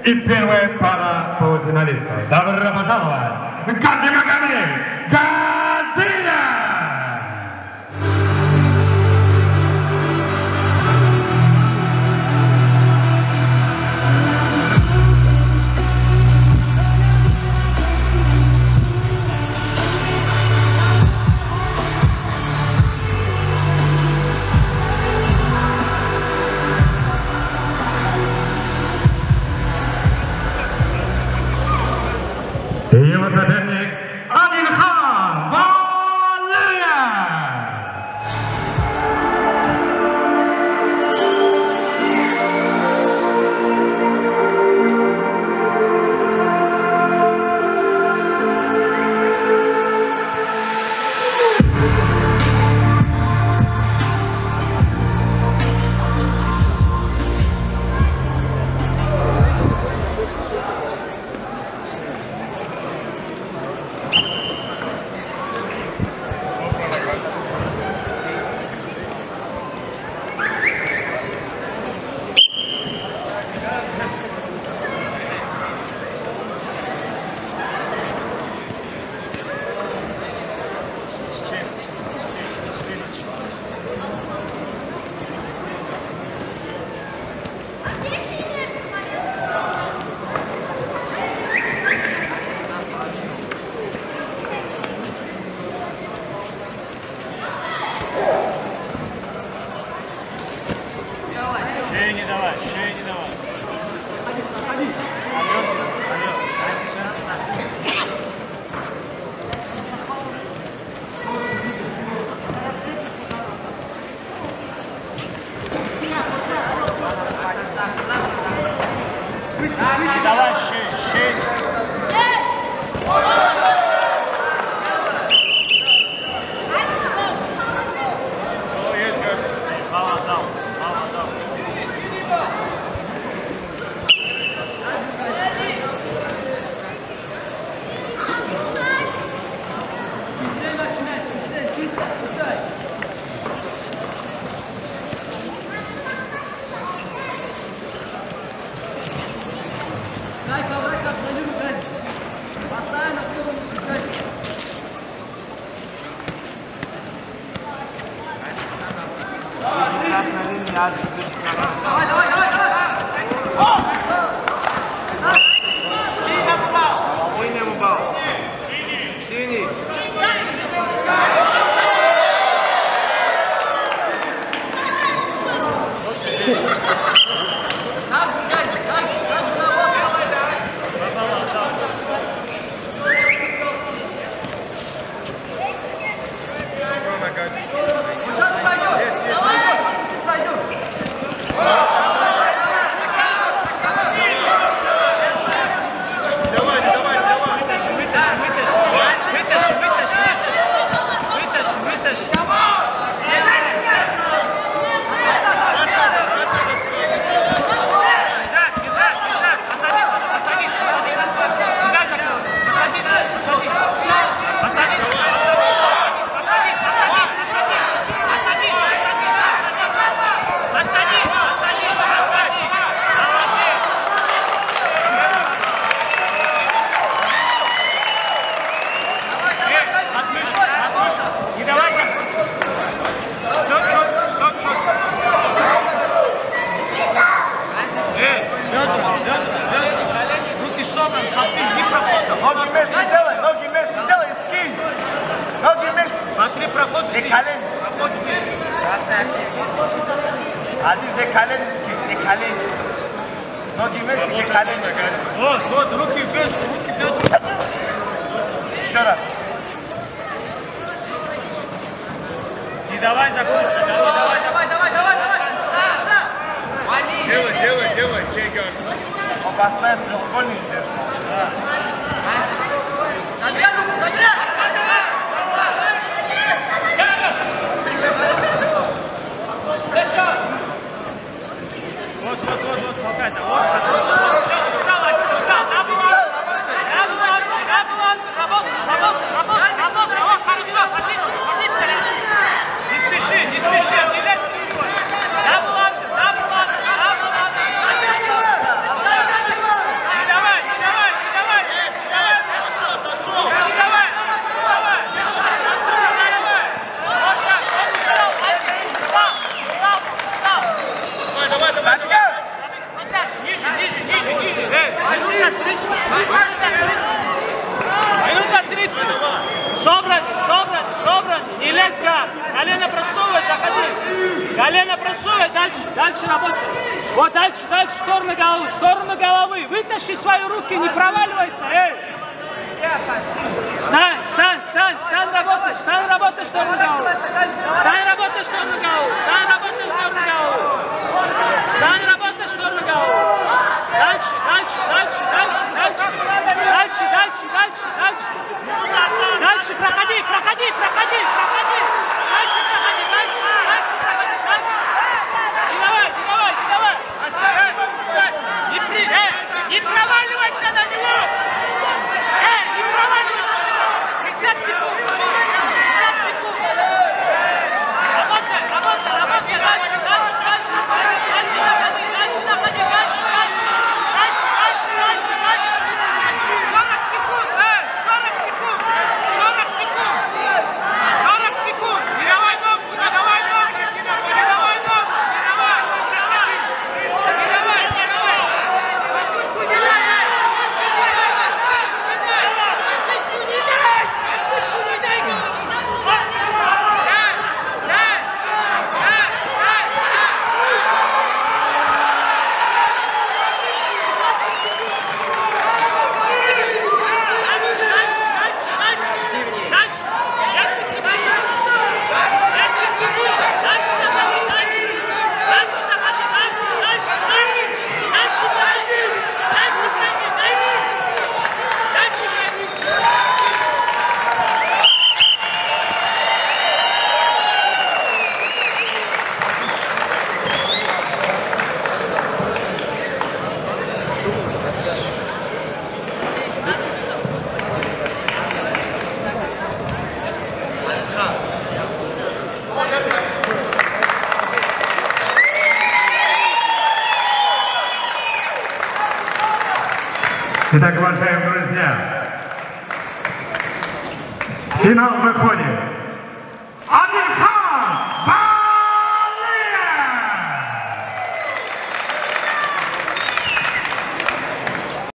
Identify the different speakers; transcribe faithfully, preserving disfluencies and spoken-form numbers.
Speaker 1: И первая пара полуфиналистов. Добро пожаловать! Газимагомед Газия! Его соперник Адильхан Валиев.
Speaker 2: Шею не давай, шею не давай. Давай шею, шею. Давай, давай, давай, давай!
Speaker 3: Ноги вместе делай, ноги вместе делай, скинь. Ноги вместе.
Speaker 2: Смотри, проход.
Speaker 3: Две колени. Один, две колени скинь, две колени. Ноги вместе, две колени.
Speaker 2: Вот, вот, руки вперед, руки вперед.
Speaker 3: Еще раз.
Speaker 2: Не давай закончить, давай, давай, давай, давай, давай, давай.
Speaker 4: Делай, делай, делай, Кейган.
Speaker 3: Он поставит треугольник держит.
Speaker 2: Вот, вот, вот, вот, хватай-то, вот. Все, устал, устал, на булан, на булан, на булан, работай, работай, работай, работай, вот, хорошо, позиция, позиция. Не спеши, не спеши, не лезь вперед. На булан, на булан, на булан. Минута тридцать. Минута тридцать. Собраны, собраны, собраны. Не лезь, гад. Колено просовывай, заходи. Колено просовывай, дальше, дальше работай. Вот дальше, дальше, в сторону головы, в сторону головы. Вытащи свои руки, не проваливайся, эй. Встань, встань, встань, встань, работай, встань, работай, в сторону головы. Встань, работай, в сторону головы. Встань, работай, в сторону головы. Встань, работай, в сторону головы. Дальше, дальше, дальше, дальше, дальше. Дальше, дальше, дальше, дальше. Дальше, проходи, проходи, проходи, проходи. Дальше, проходи, дальше, дальше, проходи, дальше. Не давай, не давай, не давай. Не при, э, не проваливайся на него. Э, не проваливайся на него. пятьдесят секунд. пятьдесят секунд. Работай, работай, работай, дальше, дальше, дальше. Дальше, находи, дальше, находи, дальше, дальше. Дальше, дальше, дальше, дальше. сорок секунд, э, сорок секунд. сорок секунд. сорок секунд. Не давай ногу, не давай ногу. Не давай ногу, не давай. Не давай, не давай, не давай.
Speaker 1: Итак, уважаемые друзья, в финал выходит